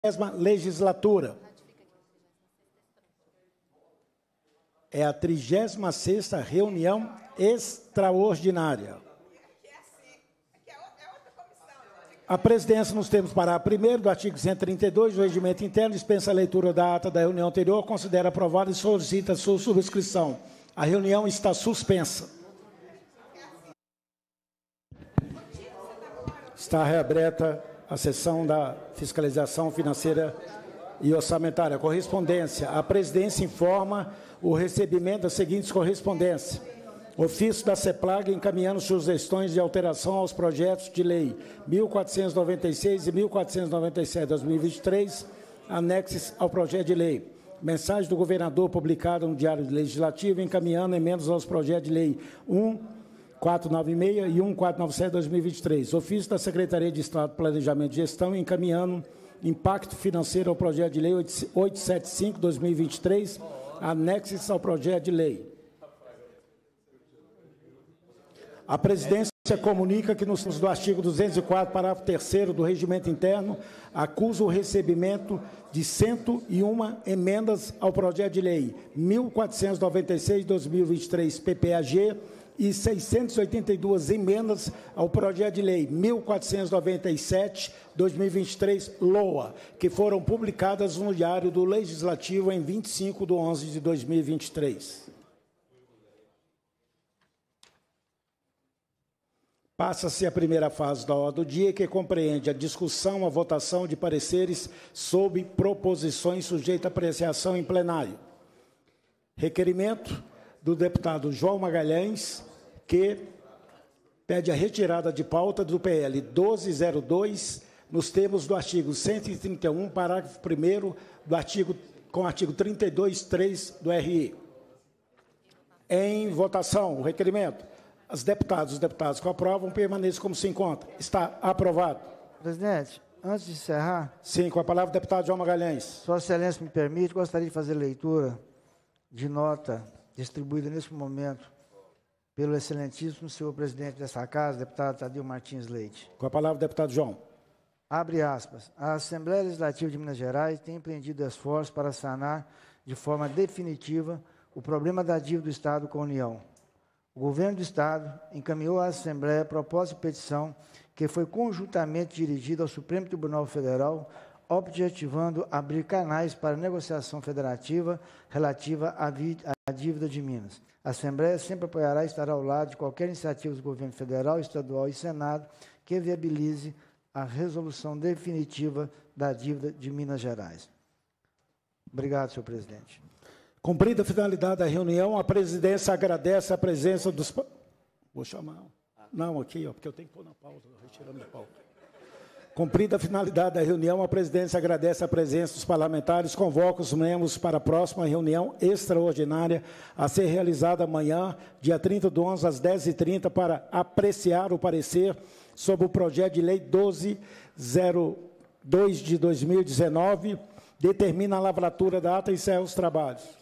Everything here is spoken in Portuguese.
30ª legislatura. É a 36ª reunião extraordinária. A presidência, nos termos parágrafo 1º do artigo 132 do Regimento Interno, dispensa a leitura da ata da reunião anterior, considera aprovada e solicita sua subscrição. A reunião está suspensa. Está reaberta a sessão da fiscalização financeira e orçamentária. Correspondência. A presidência informa o recebimento das seguintes correspondências. Ofício da CEPLAG encaminhando sugestões de alteração aos projetos de lei 1496 e 1497 de 2023, anexos ao projeto de lei. Mensagem do governador publicada no Diário Legislativo encaminhando emendas aos projetos de lei 1496 e 1497 de 2023. Ofício da Secretaria de Estado de Planejamento e Gestão encaminhando impacto financeiro ao projeto de lei 875 de 2023, anexos ao projeto de lei. A presidência comunica que, nos termos do artigo 204, parágrafo 3º do Regimento Interno, acusa o recebimento de 101 emendas ao projeto de lei 1496 de 2023, PPAG, e 682 emendas ao projeto de lei 1497 de 2023, LOA, que foram publicadas no Diário do Legislativo em 25 de 11 de 2023. Passa-se a primeira fase da ordem do dia, que compreende a discussão, a votação de pareceres sobre proposições sujeitas a apreciação em plenário. Requerimento do deputado João Magalhães, que pede a retirada de pauta do PL 1202, nos termos do artigo 131, parágrafo 1º, com o artigo 32.3 do RI. Em votação, o requerimento. Os deputados que aprovam, permaneçam como se encontra. Está aprovado. Presidente, antes de encerrar... Sim, com a palavra o deputado João Magalhães. Sua Excelência me permite, gostaria de fazer leitura de nota distribuída neste momento pelo excelentíssimo senhor presidente dessa casa, deputado Tadeu Martins Leite. Com a palavra o deputado João. Abre aspas. A Assembleia Legislativa de Minas Gerais tem empreendido esforços para sanar de forma definitiva o problema da dívida do Estado com a União. O governo do Estado encaminhou à Assembleia proposta de petição que foi conjuntamente dirigida ao Supremo Tribunal Federal, objetivando abrir canais para negociação federativa relativa à dívida de Minas. A Assembleia sempre apoiará e estará ao lado de qualquer iniciativa do governo federal, estadual e Senado que viabilize a resolução definitiva da dívida de Minas Gerais. Obrigado, senhor presidente. Cumprida a finalidade da reunião, a presidência agradece a presença dos... Vou chamar. Não, aqui, ó, porque eu tenho que pôr na pauta, retirando da pauta. Cumprida a finalidade da reunião, a presidência agradece a presença dos parlamentares, convoca os membros para a próxima reunião extraordinária a ser realizada amanhã, dia 30 de 11, às 10h30, para apreciar o parecer sobre o projeto de lei 1202 de 2019, determina a lavratura da ata e encerra os trabalhos.